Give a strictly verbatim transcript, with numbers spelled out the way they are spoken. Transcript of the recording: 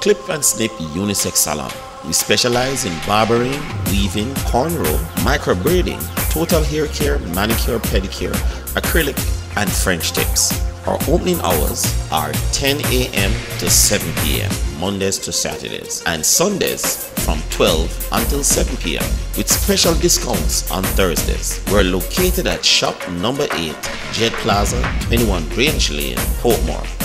Clip and Snip Unisex Salon. We specialize in barbering, weaving, cornrow, microbraiding, total hair care, manicure, pedicure, acrylic, and French tips. Our opening hours are ten A M to seven P M Mondays to Saturdays, and Sundays from twelve until seven P M with special discounts on Thursdays. We're located at shop number eight, Jet Plaza, twenty-one Grange Lane, Portmore.